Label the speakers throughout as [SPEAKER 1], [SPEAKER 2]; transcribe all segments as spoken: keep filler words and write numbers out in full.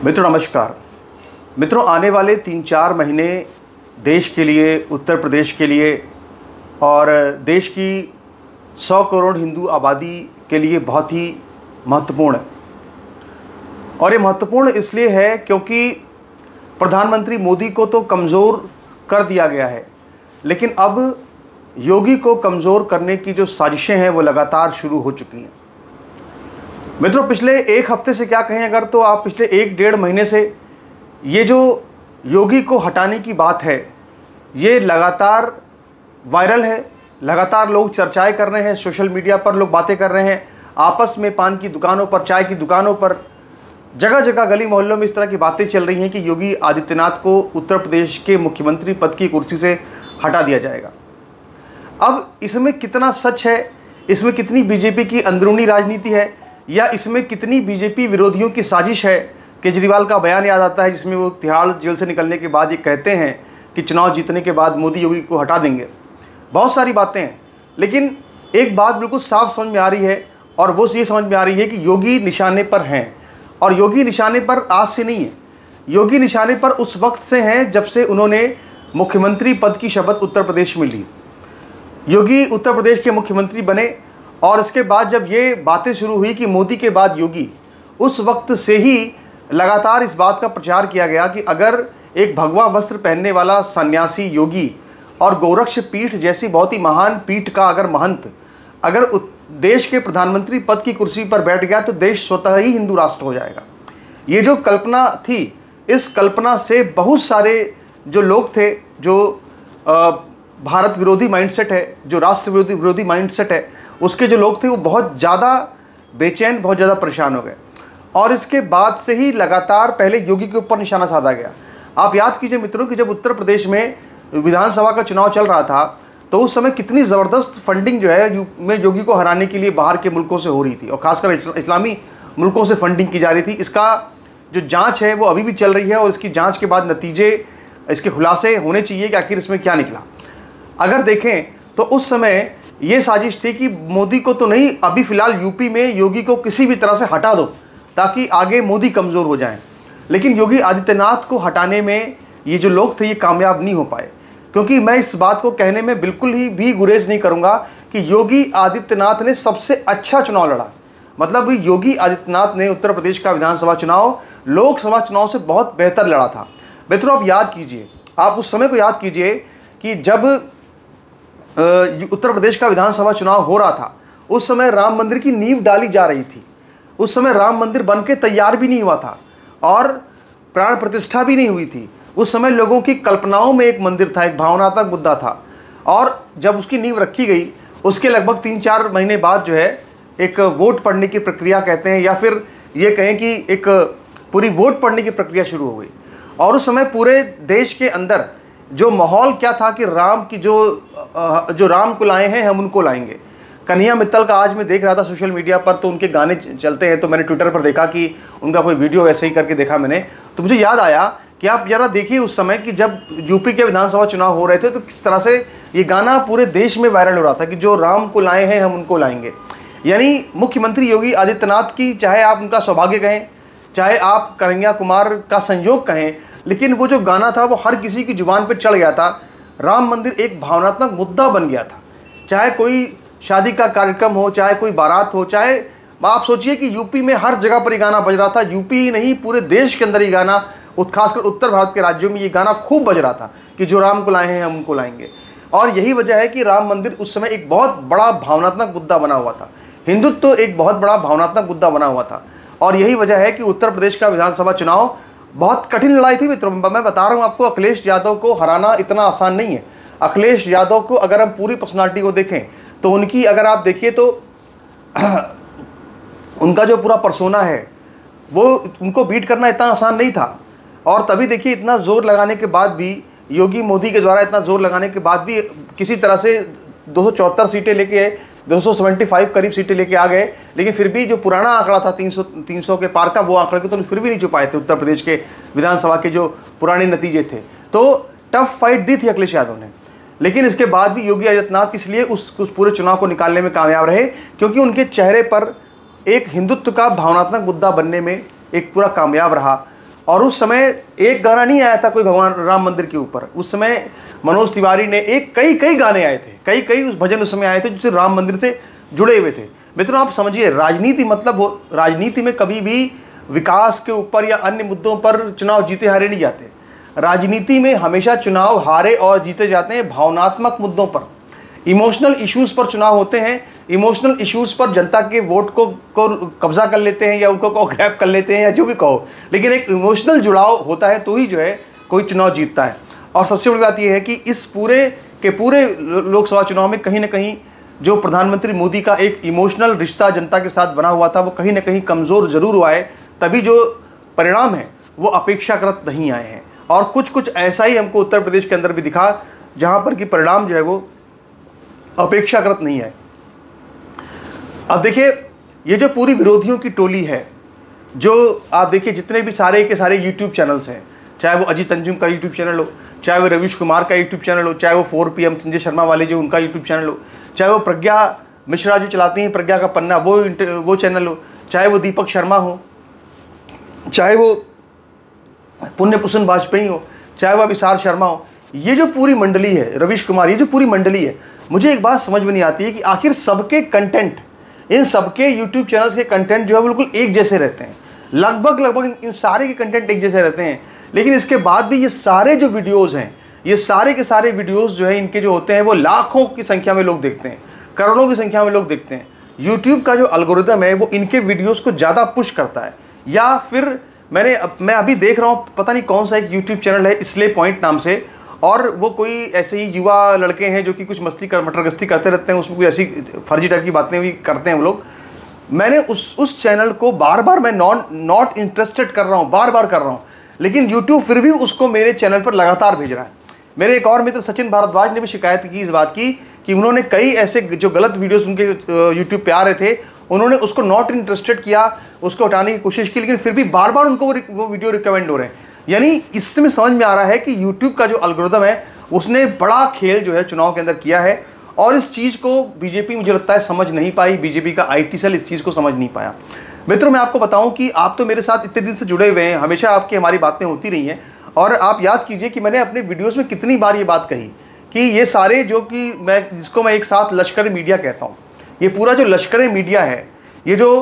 [SPEAKER 1] मित्रों नमस्कार। मित्रों, आने वाले तीन चार महीने देश के लिए, उत्तर प्रदेश के लिए और देश की सौ करोड़ हिंदू आबादी के लिए बहुत ही महत्वपूर्ण है। और ये महत्वपूर्ण इसलिए है क्योंकि प्रधानमंत्री मोदी को तो कमज़ोर कर दिया गया है, लेकिन अब योगी को कमज़ोर करने की जो साजिशें हैं वो लगातार शुरू हो चुकी हैं। मित्रों, पिछले एक हफ्ते से क्या कहें अगर, तो आप पिछले एक डेढ़ महीने से ये जो योगी को हटाने की बात है ये लगातार वायरल है। लगातार लोग चर्चाएं कर रहे हैं, सोशल मीडिया पर लोग बातें कर रहे हैं, आपस में पान की दुकानों पर, चाय की दुकानों पर, जगह जगह गली मोहल्लों में इस तरह की बातें चल रही हैं कि योगी आदित्यनाथ को उत्तर प्रदेश के मुख्यमंत्री पद की कुर्सी से हटा दिया जाएगा। अब इसमें कितना सच है, इसमें कितनी बीजेपी की अंदरूनी राजनीति है, या इसमें कितनी बीजेपी विरोधियों की साजिश है। केजरीवाल का बयान याद आता है जिसमें वो तिहाड़ जेल से निकलने के बाद ये कहते हैं कि चुनाव जीतने के बाद मोदी योगी को हटा देंगे। बहुत सारी बातें हैं, लेकिन एक बात बिल्कुल साफ समझ में आ रही है, और वो ये समझ में आ रही है कि योगी निशाने पर हैं। और योगी निशाने पर आज से नहीं है, योगी निशाने पर उस वक्त से हैं जब से उन्होंने मुख्यमंत्री पद की शपथ उत्तर प्रदेश में ली। योगी उत्तर प्रदेश के मुख्यमंत्री बने और इसके बाद जब ये बातें शुरू हुई कि मोदी के बाद योगी, उस वक्त से ही लगातार इस बात का प्रचार किया गया कि अगर एक भगवा वस्त्र पहनने वाला सन्यासी योगी और गोरक्ष पीठ जैसी बहुत ही महान पीठ का अगर महंत अगर देश के प्रधानमंत्री पद की कुर्सी पर बैठ गया तो देश स्वतः ही हिंदू राष्ट्र हो जाएगा। ये जो कल्पना थी, इस कल्पना से बहुत सारे जो लोग थे, जो आ, भारत विरोधी माइंडसेट है, जो राष्ट्र विरोधी विरोधी माइंडसेट है, उसके जो लोग थे वो बहुत ज़्यादा बेचैन, बहुत ज़्यादा परेशान हो गए। और इसके बाद से ही लगातार पहले योगी के ऊपर निशाना साधा गया। आप याद कीजिए मित्रों कि जब उत्तर प्रदेश में विधानसभा का चुनाव चल रहा था तो उस समय कितनी ज़बरदस्त फंडिंग जो है में योगी को हराने के लिए बाहर के मुल्कों से हो रही थी, और ख़ासकर इस्लामी मुल्कों से फंडिंग की जा रही थी। इसका जो जाँच है वो अभी भी चल रही है, और इसकी जाँच के बाद नतीजे, इसके खुलासे होने चाहिए कि आखिर इसमें क्या निकला। अगर देखें तो उस समय ये साजिश थी कि मोदी को तो नहीं, अभी फ़िलहाल यूपी में योगी को किसी भी तरह से हटा दो ताकि आगे मोदी कमज़ोर हो जाएं। लेकिन योगी आदित्यनाथ को हटाने में ये जो लोग थे ये कामयाब नहीं हो पाए, क्योंकि मैं इस बात को कहने में बिल्कुल ही भी गुरेज नहीं करूँगा कि योगी आदित्यनाथ ने सबसे अच्छा चुनाव लड़ा। मतलब योगी आदित्यनाथ ने उत्तर प्रदेश का विधानसभा चुनाव लोकसभा चुनाव से बहुत बेहतर लड़ा था। मित्रों, आप याद कीजिए, आप उस समय को याद कीजिए कि जब उत्तर प्रदेश का विधानसभा चुनाव हो रहा था उस समय राम मंदिर की नींव डाली जा रही थी। उस समय राम मंदिर बन के तैयार भी नहीं हुआ था और प्राण प्रतिष्ठा भी नहीं हुई थी। उस समय लोगों की कल्पनाओं में एक मंदिर था, एक भावनात्मक मुद्दा था। और जब उसकी नींव रखी गई उसके लगभग तीन चार महीने बाद जो है एक वोट पड़ने की प्रक्रिया कहते हैं, या फिर ये कहें कि एक पूरी वोट पड़ने की प्रक्रिया शुरू हो गई। और उस समय पूरे देश के अंदर जो माहौल क्या था कि राम की जो जो राम को लाए हैं हम उनको लाएंगे। कन्हैया मित्तल का आज मैं देख रहा था सोशल मीडिया पर, तो उनके गाने चलते हैं, तो मैंने ट्विटर पर देखा कि उनका कोई वीडियो ऐसे ही करके देखा मैंने, तो मुझे याद आया कि आप ज़रा देखिए उस समय कि जब यूपी के विधानसभा चुनाव हो रहे थे तो किस तरह से ये गाना पूरे देश में वायरल हो रहा था कि जो राम को लाए हैं हम उनको लाएंगे। यानी मुख्यमंत्री योगी आदित्यनाथ की, चाहे आप उनका सौभाग्य कहें, चाहे आप कन्हैया कुमार का संयोग कहें, लेकिन वो जो गाना था वो हर किसी की जुबान पर चढ़ गया था। राम मंदिर एक भावनात्मक मुद्दा बन गया था। चाहे कोई शादी का कार्यक्रम हो, चाहे कोई बारात हो, चाहे आप सोचिए कि यूपी में हर जगह पर ये गाना बज रहा था। यूपी ही नहीं, पूरे देश के अंदर ये गाना, खासकर उत्तर भारत के राज्यों में ये गाना खूब बज रहा था कि जो राम को लाए हैं हम उनको लाएंगे। और यही वजह है कि राम मंदिर उस समय एक बहुत बड़ा भावनात्मक मुद्दा बना हुआ था। हिंदुत्व तो एक बहुत बड़ा भावनात्मक मुद्दा बना हुआ था। और यही वजह है कि उत्तर प्रदेश का विधानसभा चुनाव बहुत कठिन लड़ाई थी मित्रों। मैं बता रहा हूँ आपको, अखिलेश यादव को हराना इतना आसान नहीं है। अखिलेश यादव को अगर हम पूरी पर्सनालिटी को देखें तो उनकी, अगर आप देखिए तो उनका जो पूरा पर्सोना है वो, उनको बीट करना इतना आसान नहीं था। और तभी देखिए इतना जोर लगाने के बाद भी, योगी मोदी के द्वारा इतना जोर लगाने के बाद भी किसी तरह से दो सौ चौहत्तर सीटें लेके, दो सौ पचहत्तर करीब सीटें लेके आ गए। लेकिन फिर भी जो पुराना आंकड़ा था तीन सौ तीन सौ के पार का, वो आंकड़े को तो फिर भी नहीं छुपाए थे उत्तर प्रदेश के विधानसभा के जो पुराने नतीजे थे। तो टफ फाइट दी थी अखिलेश यादव ने, लेकिन इसके बाद भी योगी आदित्यनाथ इसलिए उस उस पूरे चुनाव को निकालने में कामयाब रहे क्योंकि उनके चेहरे पर एक हिंदुत्व का भावनात्मक मुद्दा बनने में एक पूरा कामयाब रहा। और उस समय एक गाना नहीं आया था कोई भगवान राम मंदिर के ऊपर। उस समय मनोज तिवारी ने एक कई कई गाने आए थे, कई कई उस भजन उस समय आए थे जो राम मंदिर से जुड़े हुए थे। मित्रों आप समझिए, राजनीति मतलब हो, राजनीति में कभी भी विकास के ऊपर या अन्य मुद्दों पर चुनाव जीते हारे नहीं जाते। राजनीति में हमेशा चुनाव हारे और जीते जाते हैं भावनात्मक मुद्दों पर, इमोशनल इश्यूज पर चुनाव होते हैं। इमोशनल इश्यूज पर जनता के वोट को को कब्जा कर लेते हैं या उनको को ग्रैब कर लेते हैं या जो भी कहो, लेकिन एक इमोशनल जुड़ाव होता है तो ही जो है कोई चुनाव जीतता है। और सबसे बड़ी बात यह है कि इस पूरे के पूरे लोकसभा चुनाव में कहीं ना कहीं जो प्रधानमंत्री मोदी का एक इमोशनल रिश्ता जनता के साथ बना हुआ था वो कहीं ना कहीं कमज़ोर ज़रूर हुआ है, तभी जो परिणाम है वो अपेक्षाकृत नहीं आए हैं। और कुछ कुछ ऐसा ही हमको उत्तर प्रदेश के अंदर भी दिखा जहाँ पर कि परिणाम जो है वो अपेक्षाकृत नहीं है। अब देखिए, ये जो पूरी विरोधियों की टोली है, जो आप देखिए जितने भी सारे के सारे यूट्यूब चैनल्स हैं, चाहे वो अजीत अंजुम का यूट्यूब चैनल हो, चाहे वो रवीश कुमार का यूट्यूब चैनल हो, चाहे वो four P M Sanjay Sharma वाले जो उनका यूट्यूब चैनल हो, चाहे वो प्रज्ञा मिश्रा जो चलाती हैं प्रज्ञा का पन्ना वो वो चैनल हो, चाहे वो दीपक शर्मा हो, चाहे वो पुण्य पुष्पन वाजपेयी हो, चाहे वो अभिसार शर्मा हो, ये जो पूरी मंडली है, रवीश कुमार, ये जो पूरी मंडली है, मुझे एक बात समझ में नहीं आती है कि आखिर सबके कंटेंट, इन सबके यूट्यूब चैनल्स के कंटेंट जो है बिल्कुल एक जैसे रहते हैं। लगभग लगभग इन सारे के कंटेंट एक जैसे रहते हैं, लेकिन इसके बाद भी ये सारे जो वीडियोज़ हैं, ये सारे के सारे वीडियोज़ जो है इनके जो होते हैं वो लाखों की संख्या में लोग देखते हैं, करोड़ों की संख्या में लोग देखते हैं। यूट्यूब का जो एल्गोरिदम है वो इनके वीडियोज़ को ज़्यादा पुश करता है। या फिर मैंने मैं अभी देख रहा हूँ, पता नहीं कौन सा एक यूट्यूब चैनल है इसले पॉइंट नाम से, और वो कोई ऐसे ही युवा लड़के हैं जो कि कुछ मस्ती कर मटरगस्ती करते रहते हैं, उसमें कोई ऐसी फर्जी टाइप की बातें भी करते हैं वो लोग। मैंने उस उस चैनल को बार बार मैं नॉन नॉट इंटरेस्टेड कर रहा हूँ, बार बार कर रहा हूँ, लेकिन यूट्यूब फिर भी उसको मेरे चैनल पर लगातार भेज रहा है। मेरे एक और मित्र सचिन भारद्वाज ने भी शिकायत की इस बात की कि उन्होंने कई ऐसे जो गलत वीडियोस उनके यूट्यूब पे आ रहे थे, उन्होंने उसको नॉट इंटरेस्टेड किया, उसको हटाने की कोशिश की, लेकिन फिर भी बार बार उनको वो, वो वीडियो रिकमेंड हो रहे हैं। यानी इससे में समझ में आ रहा है कि यूट्यूब का जो एल्गोरिदम है उसने बड़ा खेल जो है चुनाव के अंदर किया है, और इस चीज़ को बीजेपी मुझे लगता है समझ नहीं पाई, बीजेपी का आईटी सेल इस चीज़ को समझ नहीं पाया। मित्रों मैं आपको बताऊं कि आप तो मेरे साथ इतने दिन से जुड़े हुए हैं, हमेशा आपकी हमारी बातें होती रही हैं, और आप याद कीजिए कि मैंने अपने वीडियोस में कितनी बार ये बात कही कि ये सारे जो कि मैं जिसको मैं एक साथ लश्कर मीडिया कहता हूँ, ये पूरा जो लश्कर मीडिया है, ये जो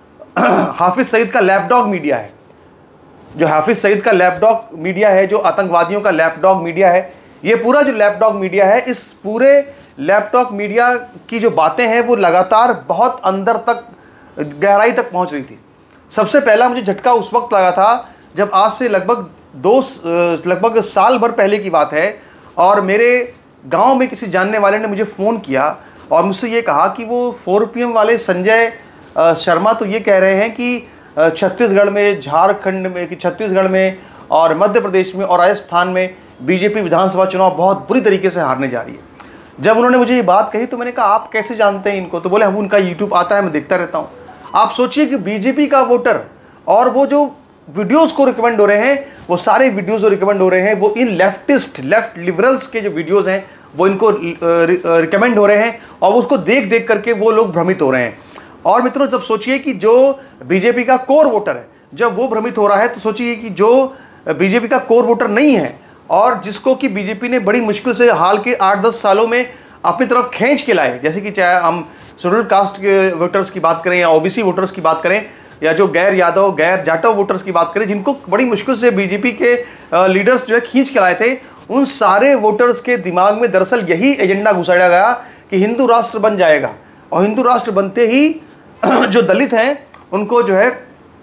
[SPEAKER 1] हाफिज़ सईद का लैपडॉग मीडिया है, जो हाफिज़ सईद का लैपडॉग मीडिया है, जो आतंकवादियों का लैपडॉग मीडिया है, ये पूरा जो लैपडॉग मीडिया है, इस पूरे लैपटॉप मीडिया की जो बातें हैं वो लगातार बहुत अंदर तक गहराई तक पहुंच रही थी। सबसे पहला मुझे झटका उस वक्त लगा था जब आज से लगभग दो लगभग साल भर पहले की बात है, और मेरे गांव में किसी जानने वाले ने मुझे फ़ोन किया और मुझसे ये कहा कि वो फोर पी एम वाले संजय शर्मा तो ये कह रहे हैं कि छत्तीसगढ़ में, झारखंड में, कि छत्तीसगढ़ में और मध्य प्रदेश में और राजस्थान में बीजेपी विधानसभा चुनाव बहुत बुरी तरीके से हारने जा रही है। जब उन्होंने मुझे ये बात कही तो मैंने कहा आप कैसे जानते हैं इनको? तो बोले हम उनका यूट्यूब आता है, मैं देखता रहता हूँ। आप सोचिए कि बीजेपी का वोटर और वो जो वीडियोस को रिकमेंड हो रहे हैं, वो सारे वीडियोस जो रिकमेंड हो रहे हैं वो इन लेफ्टिस्ट लेफ्ट लिबरल्स के जो वीडियोस हैं वो इनको रिकमेंड हो रहे हैं, और उसको देख देख करके वो लोग भ्रमित हो रहे हैं। और मित्रों जब सोचिए कि जो बीजेपी का कोर वोटर है जब वो भ्रमित हो रहा है, तो सोचिए कि जो बीजेपी का कोर वोटर नहीं है और जिसको कि बीजेपी ने बड़ी मुश्किल से हाल के आठ दस सालों में अपनी तरफ खींच के लाए, जैसे कि चाहे हम शेड्यूल्ड कास्ट के वोटर्स की बात करें या ओबीसी वोटर्स की बात करें या जो गैर यादव गैर जाटव वोटर्स की बात करें, जिनको बड़ी मुश्किल से बीजेपी के लीडर्स जो है खींच के लाए थे, उन सारे वोटर्स के दिमाग में दरअसल यही एजेंडा घुसाया गया कि हिंदू राष्ट्र बन जाएगा, और हिंदू राष्ट्र बनते ही जो दलित हैं उनको जो है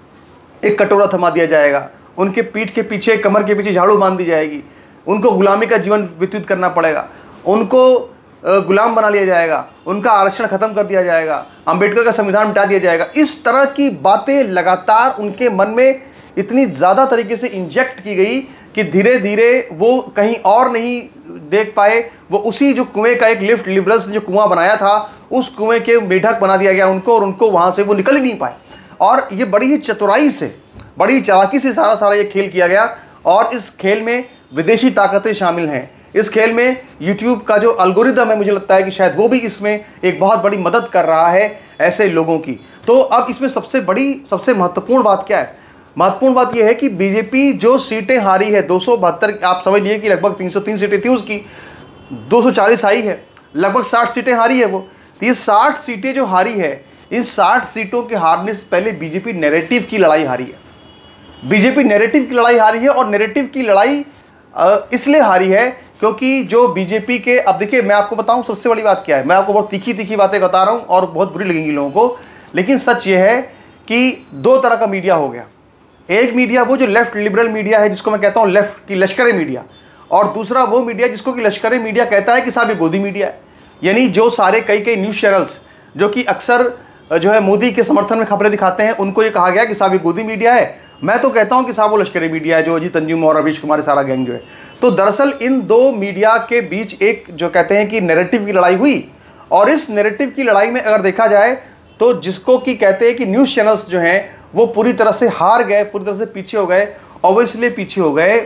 [SPEAKER 1] एक कटोरा थमा दिया जाएगा, उनके पीठ के पीछे कमर के पीछे झाड़ू बांध दी जाएगी, उनको गुलामी का जीवन व्यतीत करना पड़ेगा, उनको गुलाम बना लिया जाएगा, उनका आरक्षण खत्म कर दिया जाएगा, अंबेडकर का संविधान मिटा दिया जाएगा। इस तरह की बातें लगातार उनके मन में इतनी ज़्यादा तरीके से इंजेक्ट की गई कि धीरे धीरे वो कहीं और नहीं देख पाए, वो उसी जो कुएं का एक लिफ्ट लिबरल्स ने जो कुआं बनाया था उस कुएं के मेढक बना दिया गया उनको, और उनको वहाँ से वो निकल ही नहीं पाए। और ये बड़ी ही चतुराई से, बड़ी चालाकी से सारा सारा ये खेल किया गया, और इस खेल में विदेशी ताकतें शामिल हैं। इस खेल में यूट्यूब का जो एल्गोरिदम है, मुझे लगता है कि शायद वो भी इसमें एक बहुत बड़ी मदद कर रहा है ऐसे लोगों की। तो अब इसमें सबसे बड़ी सबसे महत्वपूर्ण बात क्या है? महत्वपूर्ण बात यह है कि बीजेपी जो सीटें हारी है दो सौ बहत्तर, आप समझ लीजिए कि लगभग तीन सौ तीन सीटें थी उसकी, दो सौ चालीस आई है, लगभग साठ सीटें हारी है वो। ये साठ सीटें जो हारी है, इन साठ सीटों के हारने से पहले बीजेपी नैरेटिव की लड़ाई हारी है। बीजेपी नैरेटिव की लड़ाई हारी है, और नैरेटिव की लड़ाई इसलिए हारी है क्योंकि जो बीजेपी के, अब देखिए मैं आपको बताऊं सबसे बड़ी बात क्या है, मैं आपको बहुत तीखी तीखी बातें बता रहा हूं और बहुत बुरी लगेंगी लोगों को, लेकिन सच ये है कि दो तरह का मीडिया हो गया। एक मीडिया वो जो लेफ्ट लिबरल मीडिया है, जिसको मैं कहता हूं लेफ्ट की लश्करी मीडिया, और दूसरा वो मीडिया जिसको कि लश्करी मीडिया कहता है कि साहब ये गोदी मीडिया है। यानी जो सारे कई कई न्यूज़ चैनल्स जो कि अक्सर जो है मोदी के समर्थन में खबरें दिखाते हैं, उनको ये कहा गया कि साहब ये गोदी मीडिया है। मैं तो कहता हूं कि साहब वो लश्करी मीडिया है, जो अजीत अंजुम और रवीश कुमार सारा गैंग जो है। तो दरअसल इन दो मीडिया के बीच एक जो कहते हैं कि नैरेटिव की लड़ाई हुई, और इस नैरेटिव की लड़ाई में अगर देखा जाए तो जिसको कि कहते हैं कि न्यूज़ चैनल्स जो हैं वो पूरी तरह से हार गए, पूरी तरह से पीछे हो गए। और वो इसलिए पीछे हो गए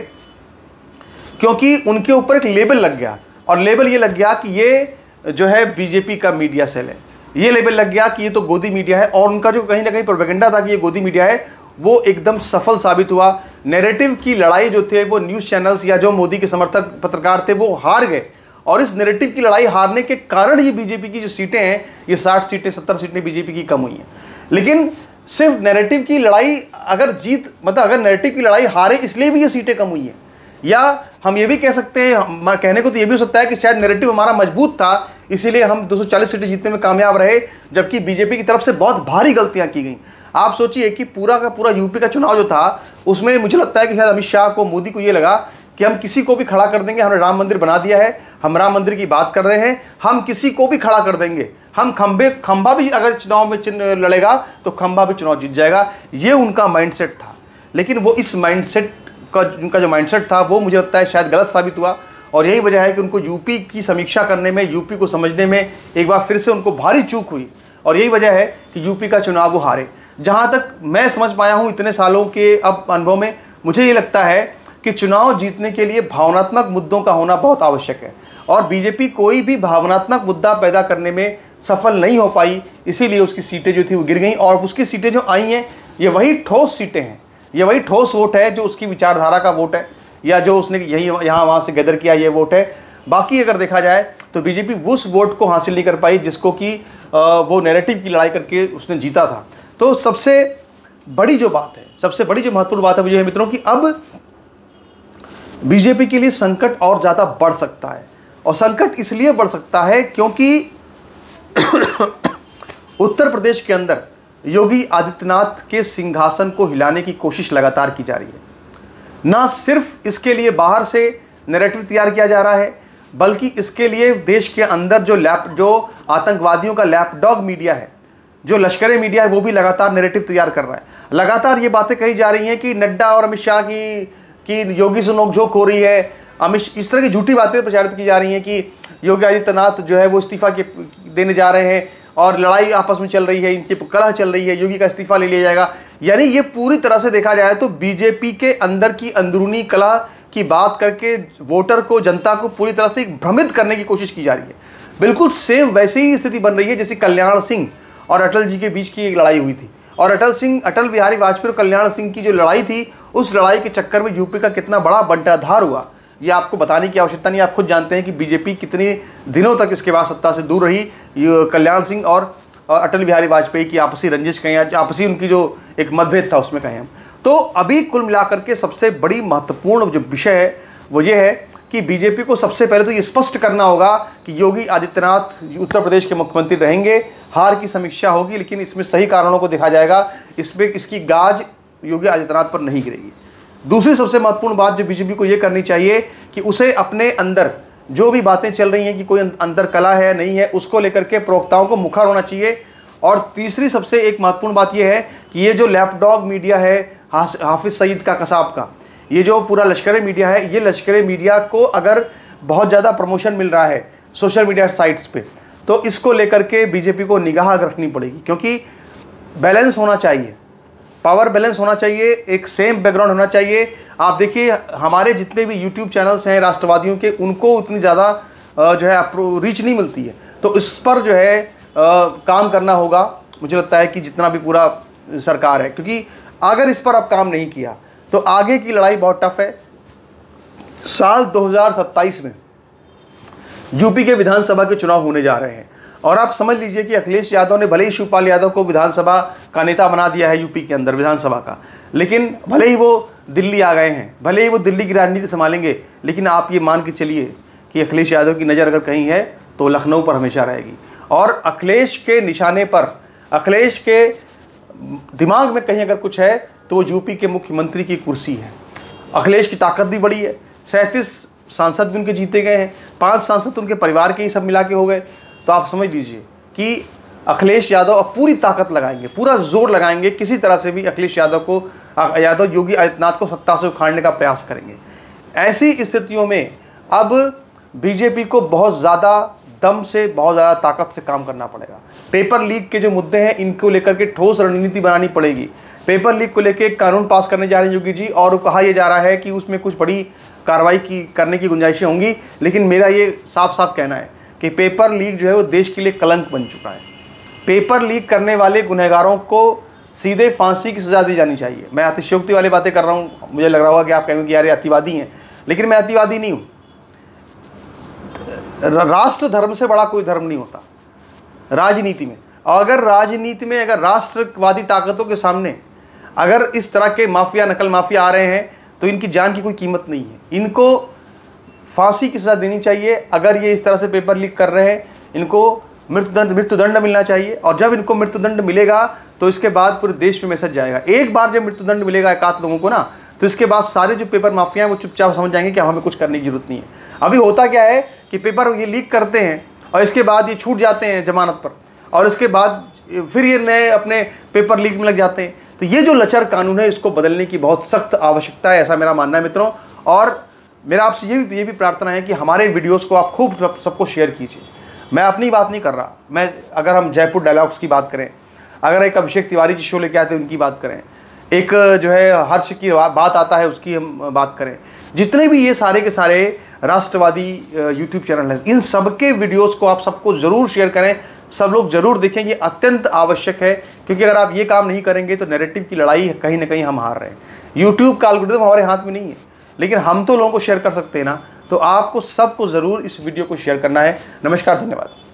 [SPEAKER 1] क्योंकि उनके ऊपर एक लेबल लग गया, और लेबल ये लग गया कि ये जो है बीजेपी का मीडिया सेल है। ये लेबल लग गया कि ये तो गोदी मीडिया है, और उनका जो कहीं ना कहीं प्रोपेगेंडा था कि ये गोदी मीडिया है, वो एकदम सफल साबित हुआ। नैरेटिव की लड़ाई जो थे वो न्यूज़ चैनल्स या जो मोदी के समर्थक पत्रकार थे वो हार गए, और इस नैरेटिव की लड़ाई हारने के कारण ये बीजेपी की जो सीटें हैं, ये साठ सीटें सत्तर सीटें बीजेपी की कम हुई हैं। लेकिन सिर्फ नैरेटिव की लड़ाई अगर जीत, मतलब अगर नैरेटिव की लड़ाई हारे इसलिए भी ये सीटें कम हुई हैं, या हम ये भी कह सकते हैं, हम कहने को तो ये भी हो सकता है कि शायद नैरेटिव हमारा मजबूत था इसीलिए हम दो सौ चालीस सीटें जीतने में कामयाब रहे, जबकि बीजेपी की तरफ से बहुत भारी गलतियां की गई। आप सोचिए कि पूरा का पूरा यूपी का चुनाव जो था उसमें मुझे लगता है कि शायद अमित शाह को, मोदी को ये लगा कि हम किसी को भी खड़ा कर देंगे, हमने राम मंदिर बना दिया है, हम राम मंदिर की बात कर रहे हैं, हम किसी को भी खड़ा कर देंगे, हम खंबे खंबा भी अगर चुनाव में लड़ेगा तो खंबा भी चुनाव जीत जाएगा। ये उनका माइंडसेट था। लेकिन वो इस माइंडसेट का उनका जो माइंडसेट था वो मुझे लगता है शायद गलत साबित हुआ, और यही वजह है कि उनको यूपी की समीक्षा करने में, यूपी को समझने में एक बार फिर से उनको भारी चूक हुई, और यही वजह है कि यूपी का चुनाव वो हारे। जहाँ तक मैं समझ पाया हूँ इतने सालों के अब अनुभव में, मुझे ये लगता है कि चुनाव जीतने के लिए भावनात्मक मुद्दों का होना बहुत आवश्यक है, और बीजेपी कोई भी भावनात्मक मुद्दा पैदा करने में सफल नहीं हो पाई, इसीलिए उसकी सीटें जो थी वो गिर गई। और उसकी सीटें जो आई हैं ये वही ठोस सीटें हैं, ये वही ठोस वोट है जो उसकी विचारधारा का वोट है, या जो उसने यही यहाँ वहाँ से गदर किया ये वोट है। बाकी अगर देखा जाए तो बीजेपी उस वोट को हासिल नहीं कर पाई जिसको कि वो नैरेटिव की लड़ाई करके उसने जीता था। तो सबसे बड़ी जो बात है, सबसे बड़ी जो महत्वपूर्ण बात है वो ये है मित्रों कि अब बीजेपी के लिए संकट और ज़्यादा बढ़ सकता है, और संकट इसलिए बढ़ सकता है क्योंकि उत्तर प्रदेश के अंदर योगी आदित्यनाथ के सिंहासन को हिलाने की कोशिश लगातार की जा रही है। ना सिर्फ इसके लिए बाहर से नैरेटिव तैयार किया जा रहा है, बल्कि इसके लिए देश के अंदर जो लैप जो आतंकवादियों का लैपडॉग मीडिया है, जो लश्करी मीडिया है, वो भी लगातार नैरेटिव तैयार कर रहा है। लगातार ये बातें कही जा रही हैं कि नड्डा और अमित शाह की कि योगी से नोकझोंक हो रही है, अमित इस तरह की झूठी बातें प्रचारित की जा रही हैं कि योगी आदित्यनाथ जो है वो इस्तीफा के देने जा रहे हैं, और लड़ाई आपस में चल रही है, इनकी कलह चल रही है, योगी का इस्तीफा ले लिया जाएगा। यानी ये पूरी तरह से देखा जाए तो बीजेपी के अंदर की अंदरूनी कलह की बात करके वोटर को, जनता को पूरी तरह से भ्रमित करने की कोशिश की जा रही है। बिल्कुल सेम वैसे ही स्थिति बन रही है जैसे कल्याण सिंह और अटल जी के बीच की एक लड़ाई हुई थी, और अटल सिंह अटल बिहारी वाजपेयी और कल्याण सिंह की जो लड़ाई थी, उस लड़ाई के चक्कर में यूपी का कितना बड़ा बंटाधार हुआ, ये आपको बताने की आवश्यकता नहीं। आप खुद जानते हैं कि बीजेपी कितने दिनों तक इसके बाद सत्ता से दूर रही। कल्याण सिंह और अटल बिहारी वाजपेयी की आपसी रंजिश कहें, आपसी उनकी जो एक मतभेद था उसमें कहें हम। तो अभी कुल मिलाकर के सबसे बड़ी महत्वपूर्ण जो विषय है वो ये है कि बीजेपी को सबसे पहले तो ये स्पष्ट करना होगा कि योगी आदित्यनाथ उत्तर प्रदेश के मुख्यमंत्री रहेंगे। हार की समीक्षा होगी, लेकिन इसमें सही कारणों को देखा जाएगा, इसमें इसकी गाज योगी आदित्यनाथ पर नहीं गिरेगी। दूसरी सबसे महत्वपूर्ण बात जो बीजेपी को ये करनी चाहिए कि उसे अपने अंदर जो भी बातें चल रही हैं कि कोई अंदर कला है नहीं है, उसको लेकर के प्रवक्ताओं को मुखर होना चाहिए। और तीसरी सबसे एक महत्वपूर्ण बात यह है कि ये जो लैपडॉग मीडिया है हाफिज सईद का, कसाब का, ये जो पूरा लश्करी मीडिया है, ये लश्करी मीडिया को अगर बहुत ज़्यादा प्रमोशन मिल रहा है सोशल मीडिया साइट्स पे, तो इसको लेकर के बीजेपी को निगाह रखनी पड़ेगी, क्योंकि बैलेंस होना चाहिए, पावर बैलेंस होना चाहिए, एक सेम बैकग्राउंड होना चाहिए। आप देखिए हमारे जितने भी यूट्यूब चैनल्स हैं राष्ट्रवादियों के, उनको उतनी ज़्यादा जो है रीच नहीं मिलती है, तो इस पर जो है आ, काम करना होगा। मुझे लगता है कि जितना भी पूरा सरकार है, क्योंकि अगर इस पर अब काम नहीं किया तो आगे की लड़ाई बहुत टफ है। साल दो हज़ार सत्ताईस में यूपी के विधानसभा के चुनाव होने जा रहे हैं और आप समझ लीजिए कि अखिलेश यादव ने भले ही शिवपाल यादव को विधानसभा का नेता बना दिया है यूपी के अंदर विधानसभा का, लेकिन भले ही वो दिल्ली आ गए हैं, भले ही वो दिल्ली की राजनीति संभालेंगे, लेकिन आप ये मान के चलिए कि अखिलेश यादव की नज़र अगर कहीं है तो लखनऊ पर हमेशा रहेगी। और अखिलेश के निशाने पर, अखिलेश के दिमाग में कहीं अगर कुछ है तो वो यूपी के मुख्यमंत्री की कुर्सी है। अखिलेश की ताकत भी बड़ी है, सैंतीस सांसद भी उनके जीते गए हैं, पांच सांसद उनके परिवार के ही सब मिला के हो गए। तो आप समझ लीजिए कि अखिलेश यादव अब पूरी ताकत लगाएंगे, पूरा जोर लगाएंगे, किसी तरह से भी अखिलेश यादव को, यादव योगी आदित्यनाथ को सत्ता से उखाड़ने का प्रयास करेंगे। ऐसी स्थितियों में अब बीजेपी को बहुत ज़्यादा दम से, बहुत ज़्यादा ताकत से काम करना पड़ेगा। पेपर लीक के जो मुद्दे हैं इनको लेकर के ठोस रणनीति बनानी पड़ेगी। पेपर लीक को लेकर एक कानून पास करने जा रहे हैं योगी जी और कहा यह जा रहा है कि उसमें कुछ बड़ी कार्रवाई की करने की गुंजाइशें होंगी, लेकिन मेरा ये साफ साफ कहना है कि पेपर लीक जो है वो देश के लिए कलंक बन चुका है। पेपर लीक करने वाले गुनहगारों को सीधे फांसी की सज़ा दी जानी चाहिए। मैं अतिशयोक्ति वाली बातें कर रहा हूँ, मुझे लग रहा होगा कि आप कहेंगे कि यार ये अतिवादी हैं, लेकिन मैं अतिवादी नहीं हूँ। राष्ट्र धर्म से बड़ा कोई धर्म नहीं होता राजनीति में। और अगर राजनीति में अगर राष्ट्रवादी ताकतों के सामने अगर इस तरह के माफिया, नकल माफिया आ रहे हैं तो इनकी जान की कोई कीमत नहीं है। इनको फांसी की सज़ा देनी चाहिए। अगर ये इस तरह से पेपर लीक कर रहे हैं इनको मृत्युदंड मृत्युदंड मिलना चाहिए। और जब इनको मृत्युदंड मिलेगा तो इसके बाद पूरे देश में मैसेज जाएगा। एक बार जब मृत्युदंड मिलेगा एक आध लोगों को ना, तो इसके बाद सारे जो पेपर माफिया हैं वो चुपचाप समझ जाएंगे कि हमें कुछ करने की जरूरत नहीं है। अभी होता क्या है कि पेपर ये लीक करते हैं और इसके बाद ये छूट जाते हैं जमानत पर, और इसके बाद फिर ये नए अपने पेपर लीक में लग जाते हैं। तो ये जो लचर कानून है इसको बदलने की बहुत सख्त आवश्यकता है, ऐसा मेरा मानना है मित्रों। और मेरा आपसे ये भी ये भी प्रार्थना है कि हमारे वीडियोस को आप खूब सब, सबको शेयर कीजिए। मैं अपनी बात नहीं कर रहा, मैं अगर हम जयपुर डायलॉग्स की बात करें, अगर एक अभिषेक तिवारी जी शो लेके आते हैं उनकी बात करें, एक जो है हर्ष की बात आता है उसकी हम बात करें, जितने भी ये सारे के सारे राष्ट्रवादी यूट्यूब चैनल हैं, इन सबके वीडियोस को आप सबको ज़रूर शेयर करें, सब लोग ज़रूर देखें। ये अत्यंत आवश्यक है, क्योंकि अगर आप ये काम नहीं करेंगे तो नैरेटिव की लड़ाई कहीं ना कहीं हम हार रहे हैं। यूट्यूब का एल्गोरिथम हमारे हाथ में नहीं है, लेकिन हम तो लोगों को शेयर कर सकते हैं ना। तो आपको सबको ज़रूर इस वीडियो को शेयर करना है। नमस्कार, धन्यवाद।